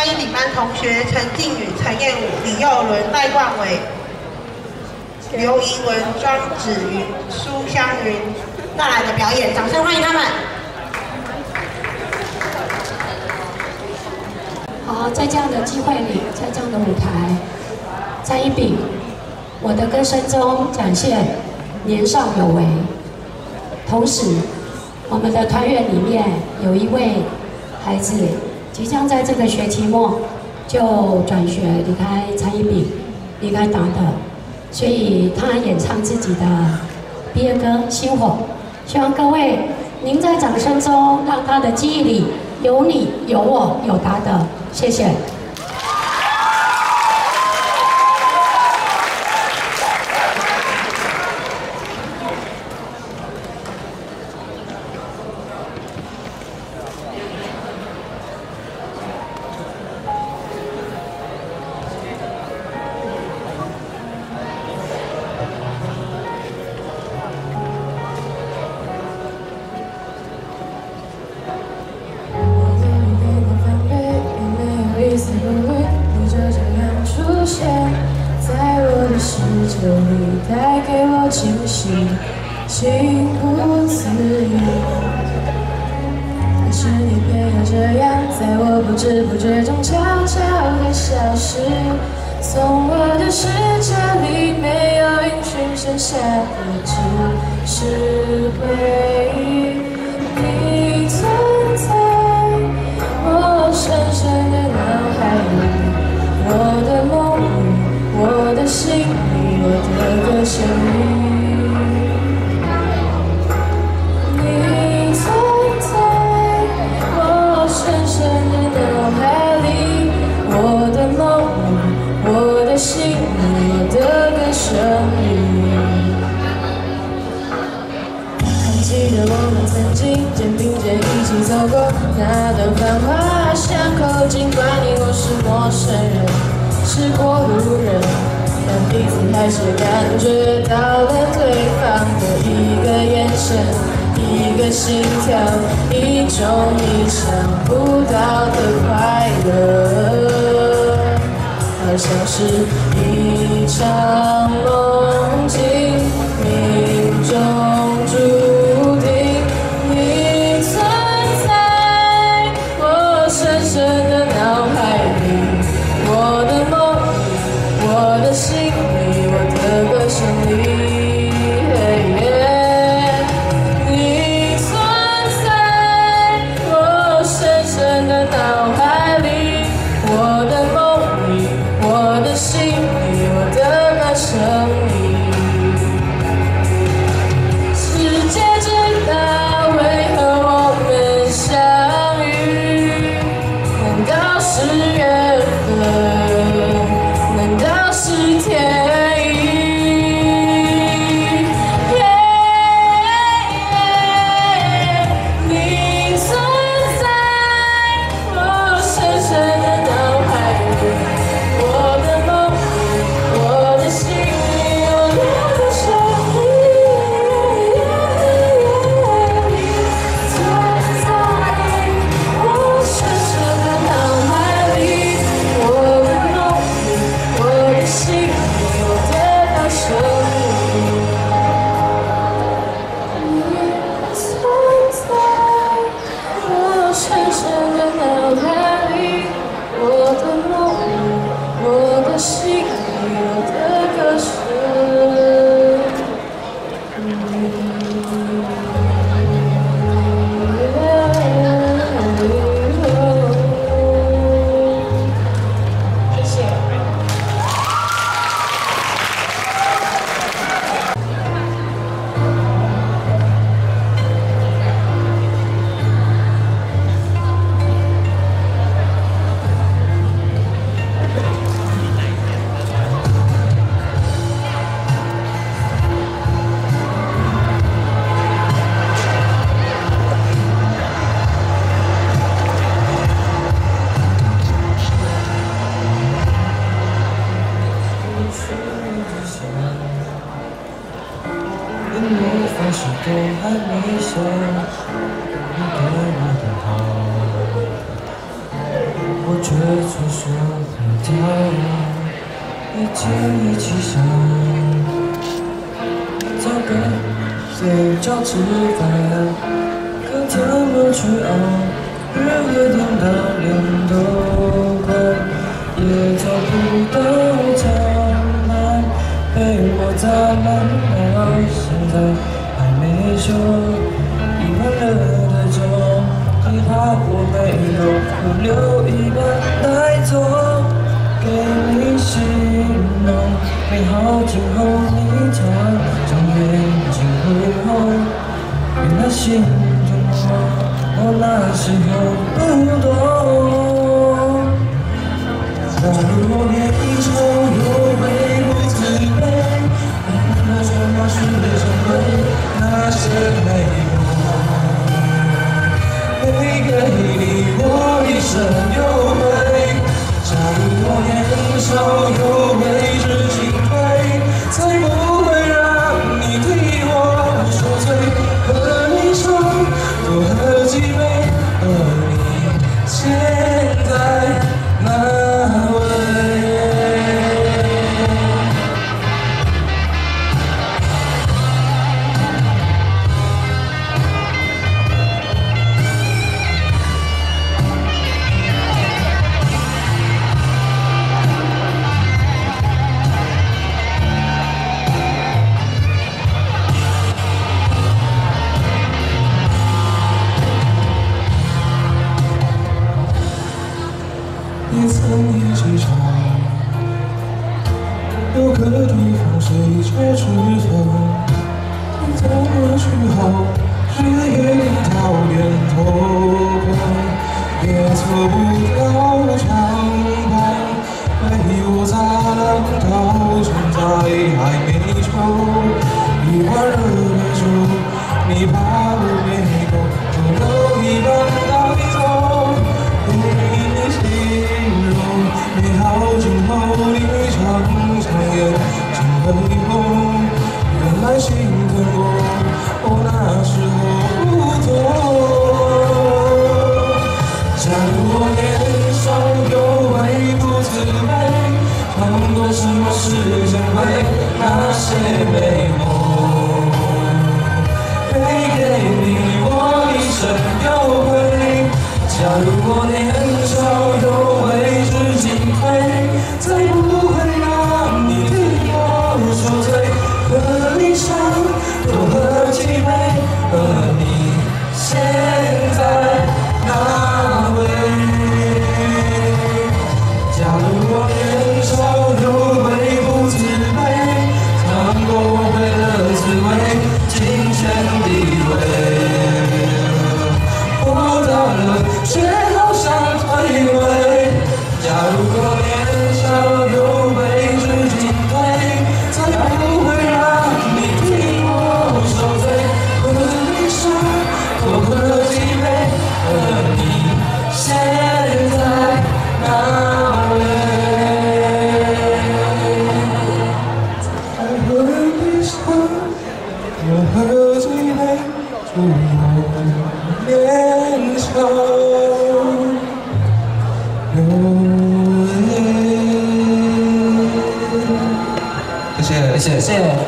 一领班同学陈静宇、陈燕武、李佑伦、赖冠伟、刘怡文、庄子云、苏香云带来的表演，掌声欢迎他们。 好，在这样的机会里，在这样的舞台，在一笔我的歌声中展现年少有为。同时，我们的团员里面有一位孩子即将在这个学期末就转学离开蔡一炳，离开达德，所以他演唱自己的毕业歌《星火》，希望各位您在掌声中让他的记忆里有你、有我、有达德，谢谢。 里带给我惊喜，情不自已。可是你偏要这样，在我不知不觉中悄悄地消失。从我的世界里，没有音讯，剩下的只是回忆。你存在我深深的脑海里，我的梦里，我的心里。我的歌声里，你存在我深深的脑海里，我的梦里，我的心里，我的歌声里。还记得我们曾经肩并肩一起走过那段繁华巷口，尽管你我是陌生人，是过路人。但彼此还是感觉到了对方的一个眼神，一个心跳，一种意想不到的快乐，好像是一场梦境，命中注定。你存在我深深的脑海里，我的梦里，我的心里，我的歌声里，你存在我深深的脑海里，我的梦里，我的心里，我的歌声却总说很讨厌，一起想，找个睡觉吃饭，隔天我去熬，日夜颠倒脸都快，也找不到长板，被我砸烂到现在还没修，一碗热的粥。 你怕我没有留一半带走，给你形容美好今后，你将眼睛回眸，原来心中我那时候不懂。假如我年少有为不自卑，那什么是珍贵？那些美。 给你我一生有愧。假如我年少有为知进退，才不会让你替我受罪。和你唱多喝几杯，和你现在那位。 也曾一起唱，有个地方谁家吃饭，你怎么去好？日夜里讨厌头款，也测不到长板，被我砸烂到现在还没抽。一碗热的粥，你怕我没够，就留一半带走。 美好今后，你常常眼睛回眸，原来心疼我那时候不懂。假如我年少有为不自卑，唱过什么是珍贵，那些美梦，陪给你我一生有愧。假如我年少有为知进退，才不会让你替我受罪。和你唱多喝几杯，和你现在那位。假如我年少有为不自卑，尝过我会的滋味，金钱地位。 我到了，却好像退位。假如我年少有为知进退，才不会让你替我受罪。和你说多喝几杯，和你现在那位。和你说多喝几杯，祝我年少有为。谢谢，谢谢。